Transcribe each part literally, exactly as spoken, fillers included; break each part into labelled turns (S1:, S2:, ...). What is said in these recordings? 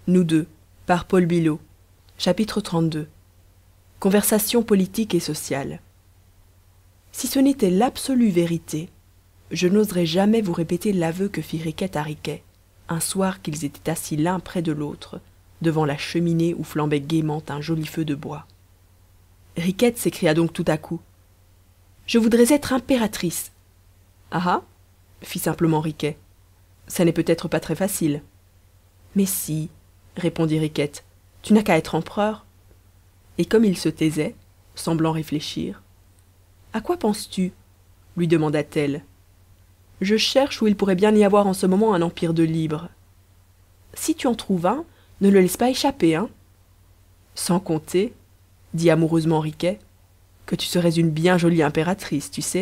S1: Nous deux, par Paul Billaud. Chapitre trente-deux. Conversation politique et sociale. Si ce n'était l'absolue vérité, je n'oserais jamais vous répéter l'aveu que fit Riquette à Riquet, un soir qu'ils étaient assis l'un près de l'autre, devant la cheminée où flambait gaiement un joli feu de bois. Riquette s'écria donc tout à coup. « Je voudrais être impératrice. »« Ah ah !» fit simplement Riquet. « Ça n'est peut-être pas très facile. »« Mais si, » répondit Riquette, « tu n'as qu'à être empereur. » Et comme il se taisait, semblant réfléchir, « À quoi penses-tu » lui demanda-t-elle. « Je cherche où il pourrait bien y avoir en ce moment un empire de libres. »« Si tu en trouves un, ne le laisse pas échapper, hein !»« Sans compter, » dit amoureusement Riquet, « que tu serais une bien jolie impératrice, tu sais. »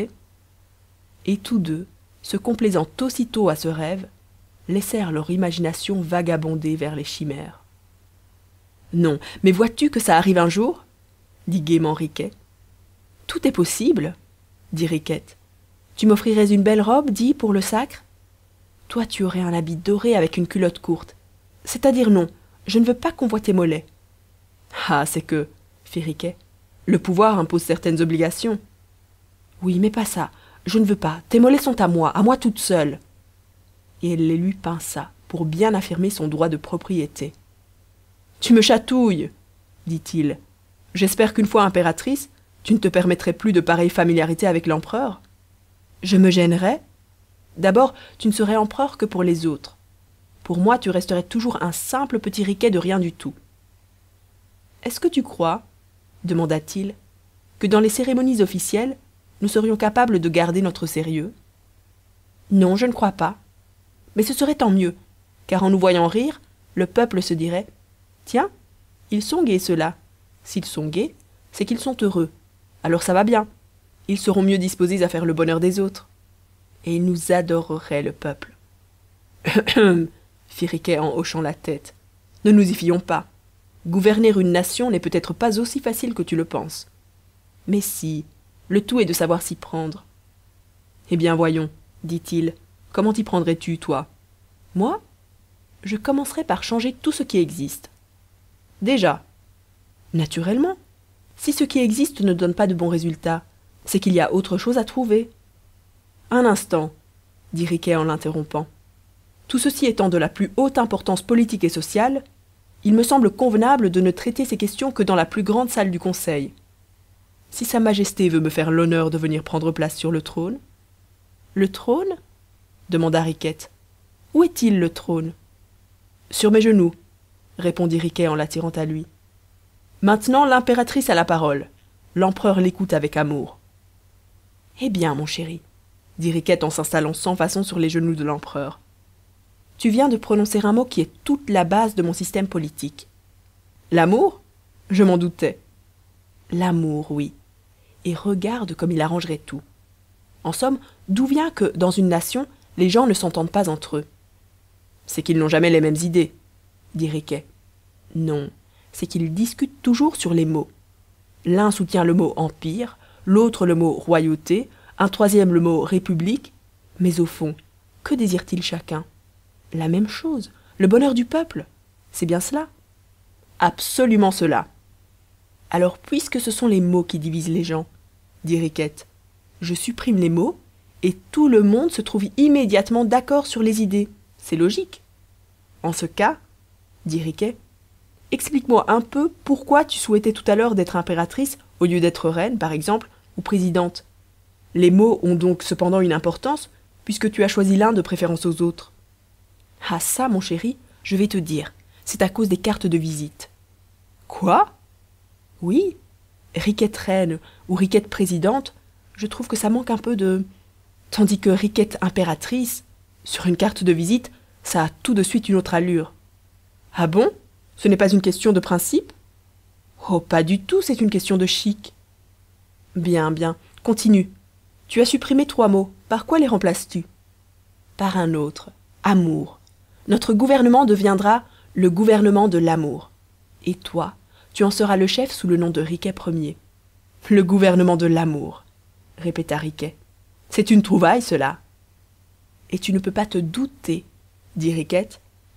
S1: Et tous deux, se complaisant aussitôt à ce rêve, laissèrent leur imagination vagabonder vers les chimères. « Non, mais vois-tu que ça arrive un jour » dit gaiement Riquet. « Tout est possible, » dit Riquette. « Tu m'offrirais une belle robe, dis, pour le sacre. Toi, tu aurais un habit doré avec une culotte courte. C'est-à-dire non, je ne veux pas qu'on voie tes mollets. »« Ah, c'est que, » fit Riquet, « le pouvoir impose certaines obligations. »« Oui, mais pas ça, je ne veux pas, tes mollets sont à moi, à moi toute seule. » Et elle les lui pinça, pour bien affirmer son droit de propriété. « Tu me chatouilles, » dit-il. « J'espère qu'une fois impératrice, tu ne te permettrais plus de pareilles familiarités avec l'empereur. »« Je me gênerais. D'abord, tu ne serais empereur que pour les autres. Pour moi, tu resterais toujours un simple petit Riquet de rien du tout. »« Est-ce que tu crois, » demanda-t-il, « que dans les cérémonies officielles, nous serions capables de garder notre sérieux ? » ?»« Non, je ne crois pas. Mais ce serait tant mieux, car en nous voyant rire, le peuple se dirait « Tiens, ils sont gais ceux-là. S'ils sont gais, c'est qu'ils sont heureux. Alors ça va bien. Ils seront mieux disposés à faire le bonheur des autres. Et ils nous adoreraient, le peuple. » « fit Riquet en hochant la tête. « Ne nous y fions pas. Gouverner une nation n'est peut-être pas aussi facile que tu le penses. Mais si, le tout est de savoir s'y prendre. »« Eh bien voyons, dit-il, comment t'y prendrais-tu, toi ? » ?»« Moi ? Je commencerai par changer tout ce qui existe. »« Déjà ? » ?»« Naturellement. Si ce qui existe ne donne pas de bons résultats, c'est qu'il y a autre chose à trouver. »« Un instant, » dit Riquet en l'interrompant. « Tout ceci étant de la plus haute importance politique et sociale, il me semble convenable de ne traiter ces questions que dans la plus grande salle du Conseil. Si Sa Majesté veut me faire l'honneur de venir prendre place sur le trône... »« Le trône ? » demanda Riquette. « Où est-il, le trône ?»« Sur mes genoux, » répondit Riquet en l'attirant à lui. « Maintenant, l'impératrice a la parole. L'empereur l'écoute avec amour. »« Eh bien, mon chéri, » dit Riquette en s'installant sans façon sur les genoux de l'empereur, « tu viens de prononcer un mot qui est toute la base de mon système politique. »« L'amour ? Je m'en doutais. »« L'amour, oui. Et regarde comme il arrangerait tout. En somme, d'où vient que, dans une nation, les gens ne s'entendent pas entre eux ? » ?»« C'est qu'ils n'ont jamais les mêmes idées, » dit Riquet. « Non, c'est qu'ils discutent toujours sur les mots. L'un soutient le mot empire, l'autre le mot royauté, un troisième le mot république. Mais au fond, que désire-t-il chacun ? La même chose, le bonheur du peuple. C'est bien cela ? » ?»« Absolument cela. »« Alors, puisque ce sont les mots qui divisent les gens, dit Riquette, je supprime les mots, et tout le monde se trouve immédiatement d'accord sur les idées. C'est logique. En ce cas, dit Riquet, explique-moi un peu pourquoi tu souhaitais tout à l'heure d'être impératrice au lieu d'être reine, par exemple, ou présidente. Les mots ont donc cependant une importance, puisque tu as choisi l'un de préférence aux autres. »« Ah ça, mon chéri, je vais te dire, c'est à cause des cartes de visite. »« Quoi ? » ?»« Oui, Riquette reine ou Riquette présidente, je trouve que ça manque un peu de... Tandis que Riquette impératrice, sur une carte de visite, ça a tout de suite une autre allure. »« Ah bon ? Ce n'est pas une question de principe ? » ?»« Oh, pas du tout, c'est une question de chic. »« Bien, bien, continue. Tu as supprimé trois mots, par quoi les remplaces-tu ? » ?»« Par un autre, amour. Notre gouvernement deviendra le gouvernement de l'amour. Et toi, tu en seras le chef sous le nom de Riquet Ier. »« Le gouvernement de l'amour, » répéta Riquet. « C'est une trouvaille, cela. »« Et tu ne peux pas te douter, dit Riquette,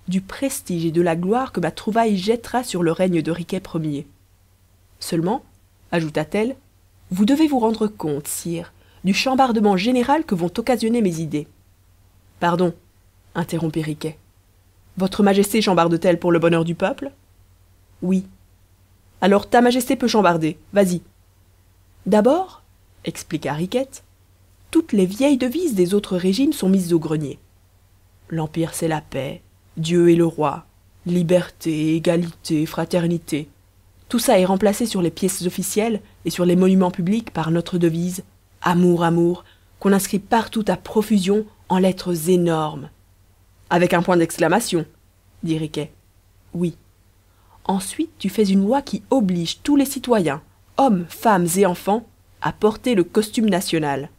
S1: du prestige et de la gloire que ma trouvaille jettera sur le règne de Riquet Ier. Seulement, ajouta-t-elle, vous devez vous rendre compte, sire, du chambardement général que vont occasionner mes idées. Pardon, interrompit Riquet. Votre majesté chambarde-t-elle pour le bonheur du peuple? Oui. Alors ta majesté peut chambarder, vas-y. D'abord, expliqua Riquet, toutes les vieilles devises des autres régimes sont mises au grenier. L'Empire c'est la paix, Dieu est le roi, liberté, égalité, fraternité. Tout ça est remplacé sur les pièces officielles et sur les monuments publics par notre devise « Amour, amour » qu'on inscrit partout à profusion en lettres énormes. Avec un point d'exclamation, dit Riquet. Oui. Ensuite, tu fais une loi qui oblige tous les citoyens, hommes, femmes et enfants, à porter le costume national.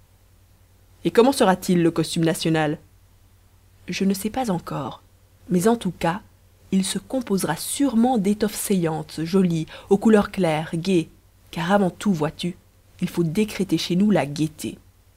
S1: Et comment sera-t-il le costume national? Je ne sais pas encore, mais en tout cas, il se composera sûrement d'étoffes saillantes, jolies, aux couleurs claires, gaies, car avant tout, vois-tu, il faut décréter chez nous la gaieté.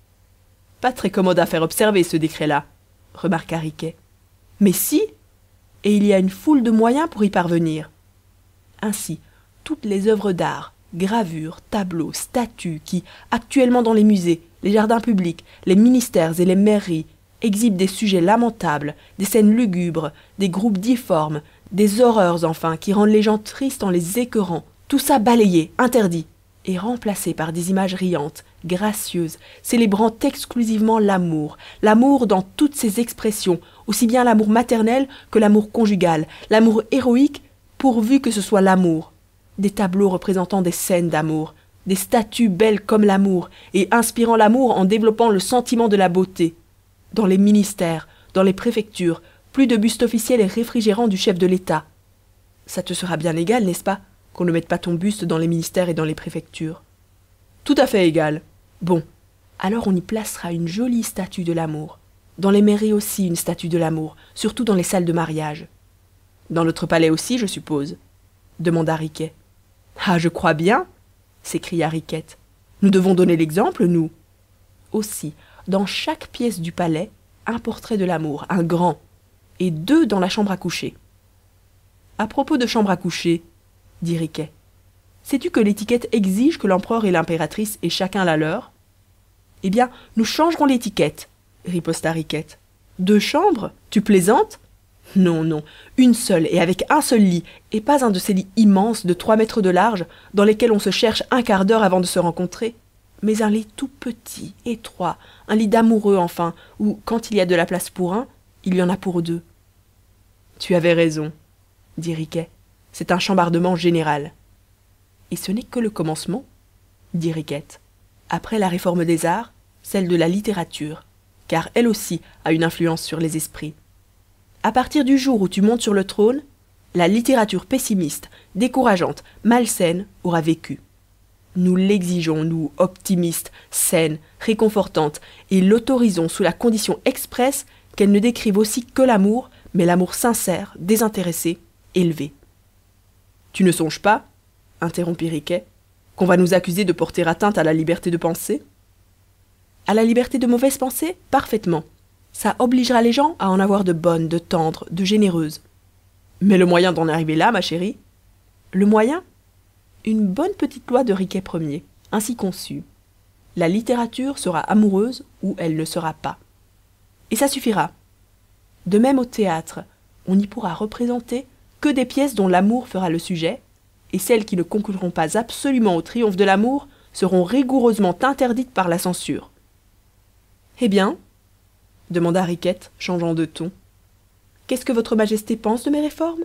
S1: Pas très commode à faire observer ce décret-là, remarqua Riquet. Mais si, et il y a une foule de moyens pour y parvenir. Ainsi, toutes les œuvres d'art, gravures, tableaux, statues qui, actuellement dans les musées, les jardins publics, les ministères et les mairies, exhibent des sujets lamentables, des scènes lugubres, des groupes difformes, des horreurs enfin qui rendent les gens tristes en les écœurant, tout ça balayé, interdit, et remplacé par des images riantes, gracieuses, célébrant exclusivement l'amour, l'amour dans toutes ses expressions, aussi bien l'amour maternel que l'amour conjugal, l'amour héroïque, pourvu que ce soit l'amour. Des tableaux représentant des scènes d'amour, des statues belles comme l'amour, et inspirant l'amour en développant le sentiment de la beauté. Dans les ministères, dans les préfectures, plus de bustes officiels et réfrigérants du chef de l'État. Ça te sera bien égal, n'est-ce pas, qu'on ne mette pas ton buste dans les ministères et dans les préfectures? Tout à fait égal. Bon, alors on y placera une jolie statue de l'amour. Dans les mairies aussi une statue de l'amour, surtout dans les salles de mariage. Dans notre palais aussi, je suppose, demanda Riquet. Ah, je crois bien, s'écria Riquet. Nous devons donner l'exemple, nous. Aussi, dans chaque pièce du palais, un portrait de l'amour, un grand, et deux dans la chambre à coucher. À propos de chambre à coucher, dit Riquet, sais-tu que l'étiquette exige que l'empereur et l'impératrice aient chacun la leur? Eh bien, nous changerons l'étiquette, riposta Riquet. Deux chambres? Tu plaisantes? Non, non, une seule et avec un seul lit, et pas un de ces lits immenses de trois mètres de large dans lesquels on se cherche un quart d'heure avant de se rencontrer, mais un lit tout petit, étroit, un lit d'amoureux enfin, où, quand il y a de la place pour un, il y en a pour deux. Tu avais raison, dit Riquet, c'est un chambardement général. Et ce n'est que le commencement, dit Riquet. Après la réforme des arts, celle de la littérature, car elle aussi a une influence sur les esprits. À partir du jour où tu montes sur le trône, la littérature pessimiste, décourageante, malsaine aura vécu. Nous l'exigeons, nous, optimistes, saine, réconfortante, et l'autorisons sous la condition expresse qu'elle ne décrive aussi que l'amour, mais l'amour sincère, désintéressé, élevé. Tu ne songes pas, interrompit Riquet, qu'on va nous accuser de porter atteinte à la liberté de penser? À la liberté de mauvaise pensée? Parfaitement. Ça obligera les gens à en avoir de bonnes, de tendres, de généreuses. Mais le moyen d'en arriver là, ma chérie? Le moyen? Une bonne petite loi de Riquet Ier, ainsi conçue. La littérature sera amoureuse ou elle ne sera pas. Et ça suffira. De même au théâtre, on n'y pourra représenter que des pièces dont l'amour fera le sujet, et celles qui ne concluront pas absolument au triomphe de l'amour seront rigoureusement interdites par la censure. Eh bien, demanda Riquet, changeant de ton, qu'est-ce que votre majesté pense de mes réformes?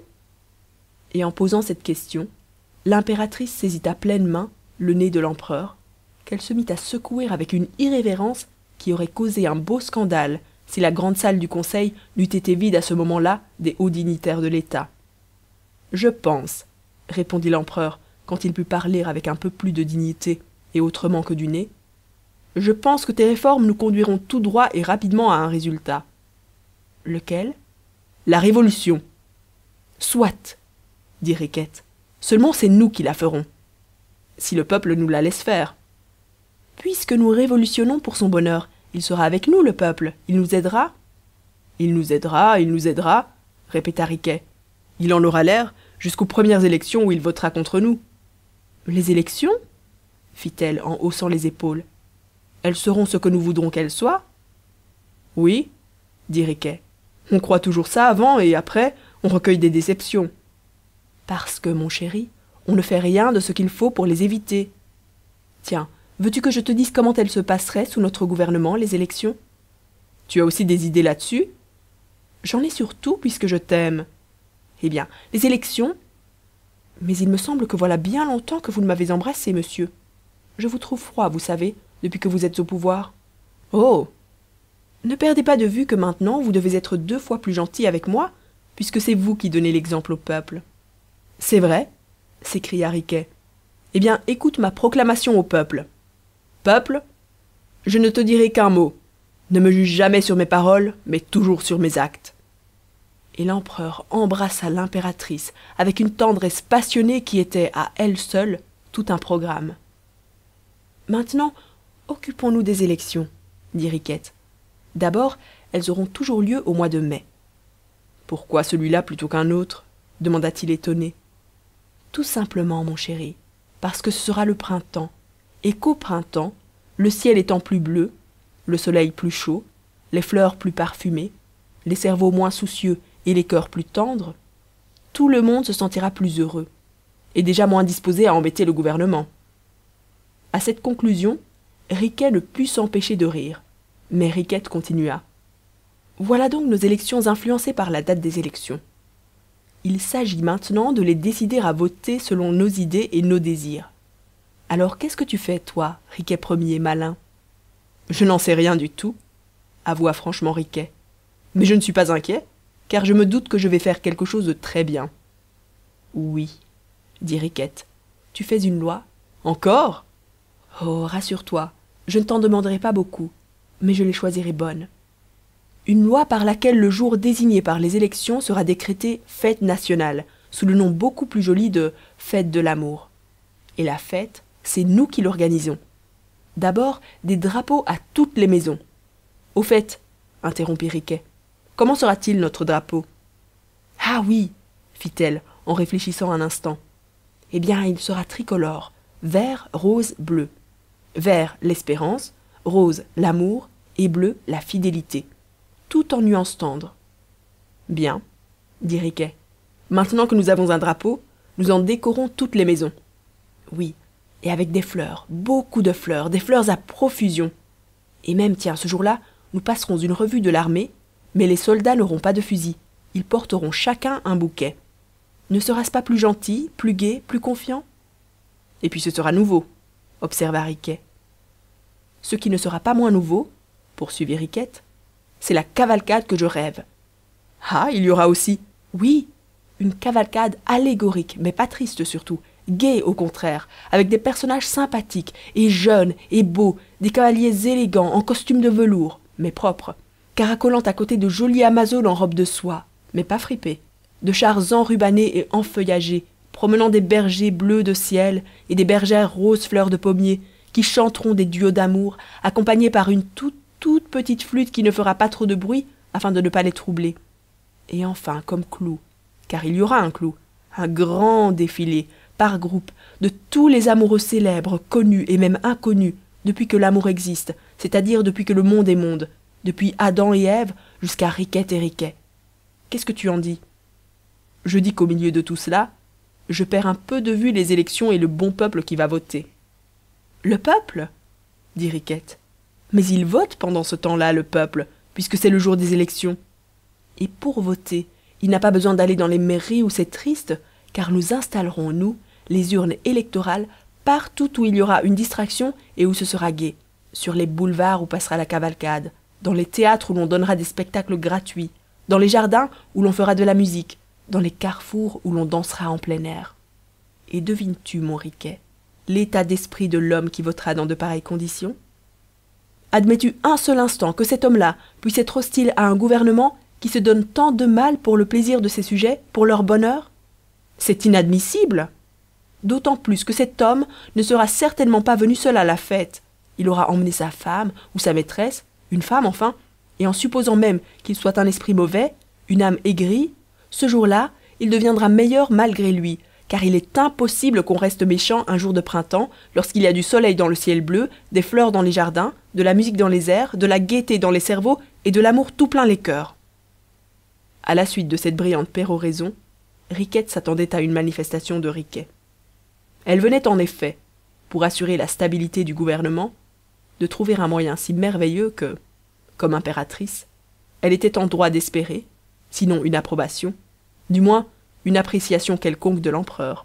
S1: Et en posant cette question, l'impératrice saisit à pleine main le nez de l'empereur, qu'elle se mit à secouer avec une irrévérence qui aurait causé un beau scandale si la grande salle du conseil n'eût été vide à ce moment-là des hauts dignitaires de l'État. Je pense, répondit l'empereur, quand il put parler avec un peu plus de dignité et autrement que du nez, je pense que tes réformes nous conduiront tout droit et rapidement à un résultat. Lequel? La révolution. Soit, dit Riquet. Seulement c'est nous qui la ferons. Si le peuple nous la laisse faire. Puisque nous révolutionnons pour son bonheur, il sera avec nous, le peuple. Il nous aidera. Il nous aidera, il nous aidera. répéta Riquet. Il en aura l'air jusqu'aux premières élections où il votera contre nous. Les élections? Fit-elle en haussant les épaules. Elles seront ce que nous voudrons qu'elles soient? Oui, dit Riquet. On croit toujours ça avant et après, on recueille des déceptions. Parce que, mon chéri, on ne fait rien de ce qu'il faut pour les éviter. Tiens, veux-tu que je te dise comment elles se passeraient sous notre gouvernement, les élections? Tu as aussi des idées là-dessus? J'en ai surtout puisque je t'aime. Eh bien, les élections... Mais il me semble que voilà bien longtemps que vous ne m'avez embrassé, monsieur. Je vous trouve froid, vous savez, depuis que vous êtes au pouvoir. Oh! Ne perdez pas de vue que maintenant vous devez être deux fois plus gentil avec moi, puisque c'est vous qui donnez l'exemple au peuple. C'est vrai, s'écria Riquet. Eh bien, écoute ma proclamation au peuple. Peuple, je ne te dirai qu'un mot. Ne me juge jamais sur mes paroles, mais toujours sur mes actes. Et l'empereur embrassa l'impératrice avec une tendresse passionnée qui était, à elle seule, tout un programme. Maintenant, occupons-nous des élections, dit Riquet. D'abord, elles auront toujours lieu au mois de mai. Pourquoi celui-là plutôt qu'un autre? Demanda-t-il étonné. Tout simplement, mon chéri, parce que ce sera le printemps, et qu'au printemps, le ciel étant plus bleu, le soleil plus chaud, les fleurs plus parfumées, les cerveaux moins soucieux et les cœurs plus tendres, tout le monde se sentira plus heureux, et déjà moins disposé à embêter le gouvernement. À cette conclusion, Riquet ne put s'empêcher de rire, mais Riquet continua. Voilà donc nos élections influencées par la date des élections. Il s'agit maintenant de les décider à voter selon nos idées et nos désirs. Alors qu'est-ce que tu fais, toi, Riquet premier malin? Je n'en sais rien du tout, avoua franchement Riquet. Mais je ne suis pas inquiet, car je me doute que je vais faire quelque chose de très bien. Oui, dit Riquet. Tu fais une loi? Encore? Oh, rassure-toi, je ne t'en demanderai pas beaucoup, mais je les choisirai bonnes. Une loi par laquelle le jour désigné par les élections sera décrété fête nationale, sous le nom beaucoup plus joli de fête de l'amour. Et la fête, c'est nous qui l'organisons. D'abord, des drapeaux à toutes les maisons. Au fait, interrompit Riquet, comment sera-t-il notre drapeau? Ah oui, fit-elle, en réfléchissant un instant. Eh bien, il sera tricolore, vert, rose, bleu. Vert, l'espérance, rose, l'amour, et bleu, la fidélité. Tout en nuances tendres. Bien, dit Riquet. Maintenant que nous avons un drapeau, nous en décorons toutes les maisons. Oui, et avec des fleurs, beaucoup de fleurs, des fleurs à profusion. Et même, tiens, ce jour-là, nous passerons une revue de l'armée, mais les soldats n'auront pas de fusil. Ils porteront chacun un bouquet. Ne sera-ce pas plus gentil, plus gai, plus confiant? Et puis ce sera nouveau, observa Riquet. Ce qui ne sera pas moins nouveau, poursuivit Riquet, c'est la cavalcade que je rêve. Ah, il y aura aussi, oui, une cavalcade allégorique, mais pas triste surtout, gaie au contraire, avec des personnages sympathiques, et jeunes, et beaux, des cavaliers élégants, en costume de velours, mais propres, caracolant à côté de jolies amazones en robe de soie, mais pas fripées, de chars enrubannés et enfeuillagés, promenant des bergers bleus de ciel et des bergères roses fleurs de pommier, qui chanteront des duos d'amour, accompagnés par une toute, toute petite flûte qui ne fera pas trop de bruit, afin de ne pas les troubler. Et enfin, comme clou, car il y aura un clou, un grand défilé, par groupe, de tous les amoureux célèbres, connus et même inconnus, depuis que l'amour existe, c'est-à-dire depuis que le monde est monde, depuis Adam et Ève jusqu'à Riquet et Riquet. Qu'est-ce que tu en dis? Je dis qu'au milieu de tout cela, je perds un peu de vue les élections et le bon peuple qui va voter. Le peuple? dit Riquet. Mais il vote pendant ce temps-là, le peuple, puisque c'est le jour des élections. Et pour voter, il n'a pas besoin d'aller dans les mairies où c'est triste, car nous installerons, nous, les urnes électorales partout où il y aura une distraction et où ce sera gai, sur les boulevards où passera la cavalcade, dans les théâtres où l'on donnera des spectacles gratuits, dans les jardins où l'on fera de la musique, dans les carrefours où l'on dansera en plein air. Et devines-tu, mon Riquet, l'état d'esprit de l'homme qui votera dans de pareilles conditions? Admets-tu un seul instant que cet homme-là puisse être hostile à un gouvernement qui se donne tant de mal pour le plaisir de ses sujets, pour leur bonheur? C'est inadmissible. D'autant plus que cet homme ne sera certainement pas venu seul à la fête. Il aura emmené sa femme ou sa maîtresse, une femme enfin, et en supposant même qu'il soit un esprit mauvais, une âme aigrie, ce jour-là, il deviendra meilleur malgré lui, car il est impossible qu'on reste méchant un jour de printemps, lorsqu'il y a du soleil dans le ciel bleu, des fleurs dans les jardins, de la musique dans les airs, de la gaieté dans les cerveaux et de l'amour tout plein les cœurs. À la suite de cette brillante péroraison, Riquette s'attendait à une manifestation de Riquet. Elle venait en effet, pour assurer la stabilité du gouvernement, de trouver un moyen si merveilleux que, comme impératrice, elle était en droit d'espérer, sinon une approbation, du moins une appréciation quelconque de l'empereur.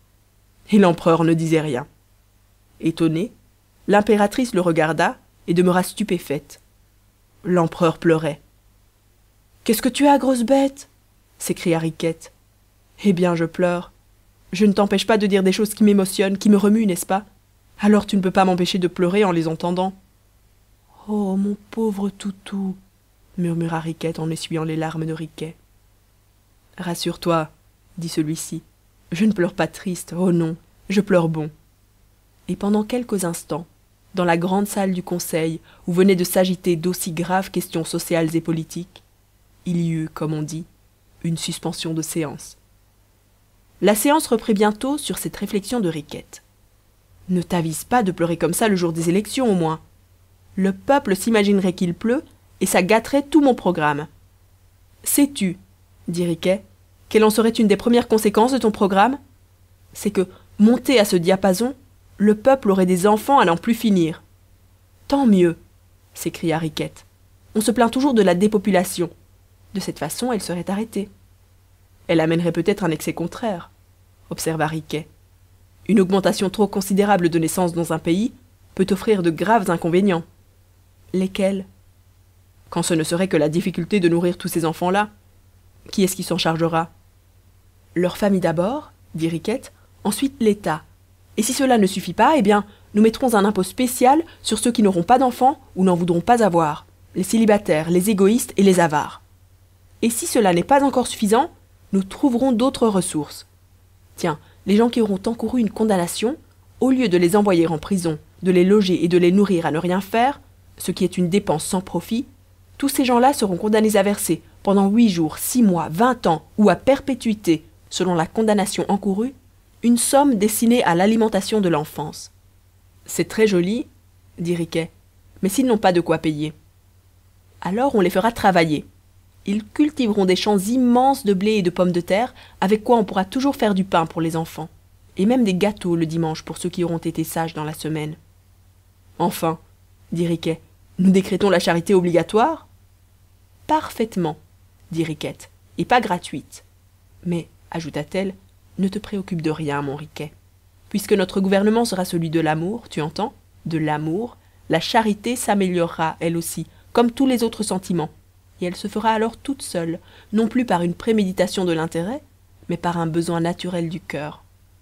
S1: Et l'empereur ne disait rien. Étonnée, l'impératrice le regarda et demeura stupéfaite. L'empereur pleurait. « Qu'est-ce que tu as, grosse bête » s'écria Riquette. « Eh bien, je pleure. Je ne t'empêche pas de dire des choses qui m'émotionnent, qui me remuent, n'est-ce pas? Alors tu ne peux pas m'empêcher de pleurer en les entendant. »« Oh, mon pauvre toutou » murmura Riquette en essuyant les larmes de Riquet. « Rassure-toi, » dit celui-ci, « je ne pleure pas triste, oh non, je pleure bon. » Et pendant quelques instants, dans la grande salle du conseil, où venaient de s'agiter d'aussi graves questions sociales et politiques, il y eut, comme on dit, une suspension de séance. La séance reprit bientôt sur cette réflexion de Riquette. « Ne t'avise pas de pleurer comme ça le jour des élections, au moins. Le peuple s'imaginerait qu'il pleut, et ça gâterait tout mon programme. »« Sais-tu, » dit Riquet, « quelle en serait une des premières conséquences de ton programme? C'est que, monté à ce diapason, le peuple aurait des enfants à n'en plus finir. »« Tant mieux, » s'écria Riquette. « On se plaint toujours de la dépopulation. De cette façon, elle serait arrêtée. »« Elle amènerait peut-être un excès contraire, » observa Riquet. « Une augmentation trop considérable de naissances dans un pays peut offrir de graves inconvénients. »« Lesquels ? » ?»« Quand ce ne serait que la difficulté de nourrir tous ces enfants-là. Qui est-ce qui s'en chargera ? » ?»« Leur famille d'abord, » dit Riquette, « ensuite l'État. Et si cela ne suffit pas, eh bien, nous mettrons un impôt spécial sur ceux qui n'auront pas d'enfants ou n'en voudront pas avoir, les célibataires, les égoïstes et les avares. Et si cela n'est pas encore suffisant, nous trouverons d'autres ressources. Tiens, les gens qui auront encouru une condamnation, au lieu de les envoyer en prison, de les loger et de les nourrir à ne rien faire, ce qui est une dépense sans profit, tous ces gens-là seront condamnés à verser, pendant huit jours, six mois, vingt ans ou à perpétuité, selon la condamnation encourue, une somme destinée à l'alimentation de l'enfance. »« C'est très joli, » dit Riquet, « mais s'ils n'ont pas de quoi payer. »« Alors on les fera travailler. Ils cultiveront des champs immenses de blé et de pommes de terre, avec quoi on pourra toujours faire du pain pour les enfants, et même des gâteaux le dimanche pour ceux qui auront été sages dans la semaine. »« Enfin, » dit Riquet, « nous décrétons la charité obligatoire ?»« Parfaitement, » dit Riquette, « et pas gratuite. Mais, ajouta-t-elle, ne te préoccupe de rien, mon Riquet. Puisque notre gouvernement sera celui de l'amour, tu entends, de l'amour, la charité s'améliorera, elle aussi, comme tous les autres sentiments, et elle se fera alors toute seule, non plus par une préméditation de l'intérêt, mais par un besoin naturel du cœur.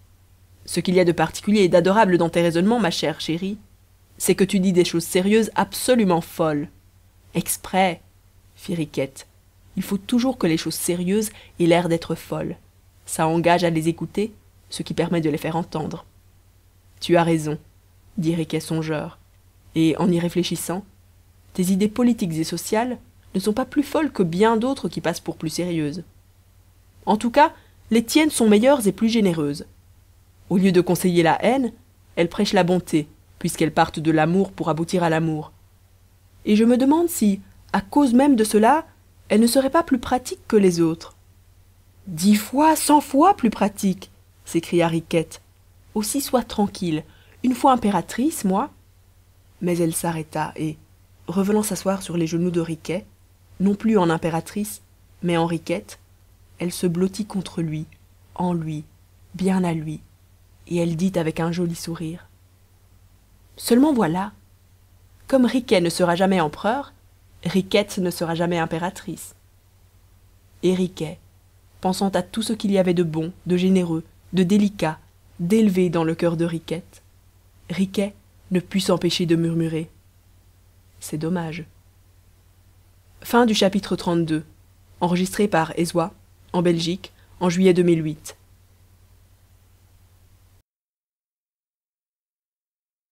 S1: Ce qu'il y a de particulier et d'adorable dans tes raisonnements, ma chère chérie, c'est que tu dis des choses sérieuses absolument folles. Exprès, fit Riquette. Il faut toujours que les choses sérieuses aient l'air d'être folles. Ça engage à les écouter, ce qui permet de les faire entendre. Tu as raison, dit Riquet songeur, et en y réfléchissant, tes idées politiques et sociales ne sont pas plus folles que bien d'autres qui passent pour plus sérieuses. En tout cas, les tiennes sont meilleures et plus généreuses. Au lieu de conseiller la haine, elles prêchent la bonté, puisqu'elles partent de l'amour pour aboutir à l'amour. Et je me demande si, à cause même de cela, elles ne seraient pas plus pratiques que les autres. Dix fois, cent fois plus pratiques, s'écria Riquette. Aussi sois tranquille, une fois impératrice, moi. Mais elle s'arrêta et, revenant s'asseoir sur les genoux de Riquet, non plus en impératrice, mais en Riquette, elle se blottit contre lui, en lui, bien à lui, et elle dit avec un joli sourire. Seulement voilà, comme Riquet ne sera jamais empereur, Riquette ne sera jamais impératrice. Et Riquet, pensant à tout ce qu'il y avait de bon, de généreux, de délicat, d'élevé dans le cœur de Riquette, Riquet ne put s'empêcher de murmurer. C'est dommage. Fin du chapitre trente-deux, enregistré par Ezwa, en Belgique, en juillet deux mille huit.